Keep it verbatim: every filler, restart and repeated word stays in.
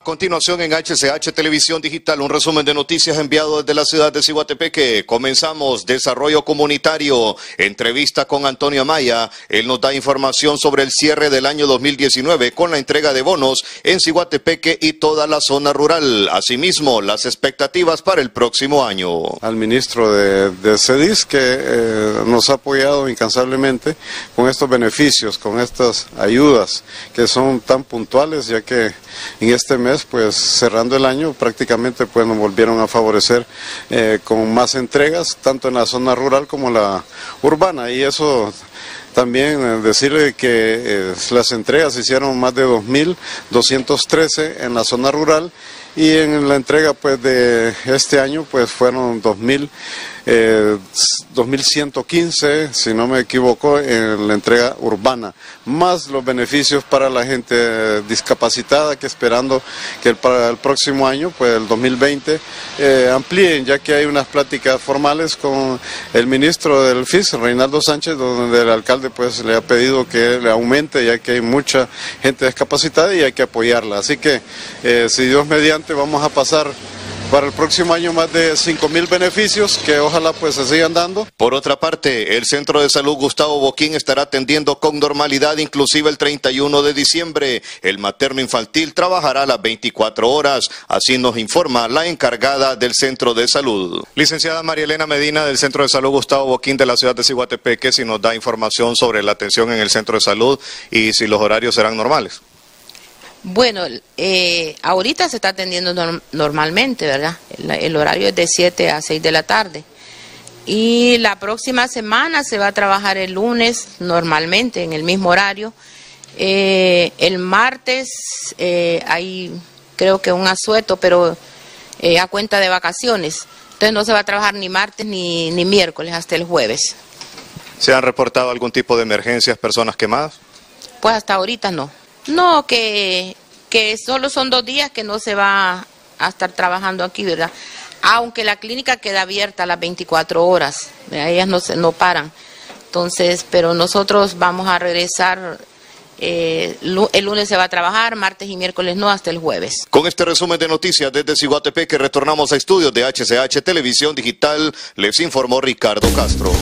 A continuación en H C H Televisión Digital, un resumen de noticias enviado desde la ciudad de Ciguatepeque. Comenzamos desarrollo comunitario, entrevista con Antonio Amaya. Él nos da información sobre el cierre del año dos mil diecinueve con la entrega de bonos en Ciguatepeque y toda la zona rural. Asimismo, las expectativas para el próximo año. Al ministro de, de CEDIS que eh, nos ha apoyado incansablemente con estos beneficios, con estas ayudas que son tan puntuales, ya que en este mes, pues cerrando el año, prácticamente pues nos volvieron a favorecer eh, con más entregas, tanto en la zona rural como la urbana, y eso también eh, decirle que eh, las entregas se hicieron más de dos mil doscientos trece en la zona rural, y en la entrega pues de este año pues fueron dos mil ciento quince, si no me equivoco, en la entrega urbana, más los beneficios para la gente discapacitada, que esperando que el, para el próximo año, pues el dos mil veinte, eh, amplíen, ya que hay unas pláticas formales con el ministro del F I S, Reinaldo Sánchez, donde el alcalde pues le ha pedido que le aumente, ya que hay mucha gente discapacitada y hay que apoyarla. Así que, eh, si Dios mediante, vamos a pasar para el próximo año más de cinco mil beneficios que ojalá pues se sigan dando. Por otra parte, el Centro de Salud Gustavo Boquín estará atendiendo con normalidad inclusive el treinta y uno de diciembre. El materno infantil trabajará las veinticuatro horas, así nos informa la encargada del Centro de Salud. Licenciada María Elena Medina del Centro de Salud Gustavo Boquín de la ciudad de Ciguatepeque, si nos da información sobre la atención en el Centro de Salud y si los horarios serán normales. Bueno, eh, ahorita se está atendiendo norm normalmente, ¿verdad? El, el horario es de siete a seis de la tarde. Y la próxima semana se va a trabajar el lunes normalmente en el mismo horario. Eh, el martes eh, hay creo que un asueto, pero eh, a cuenta de vacaciones. Entonces no se va a trabajar ni martes ni, ni miércoles hasta el jueves. ¿Se han reportado algún tipo de emergencias, personas quemadas? Pues hasta ahorita no. No, que, que solo son dos días que no se va a estar trabajando aquí, ¿verdad? Aunque la clínica queda abierta a las veinticuatro horas, ¿verdad? Ellas no, se, no paran. Entonces, pero nosotros vamos a regresar, eh, el lunes se va a trabajar, martes y miércoles no, hasta el jueves. Con este resumen de noticias desde Ciguatepeque retornamos a estudios de H C H Televisión Digital, les informó Ricardo Castro.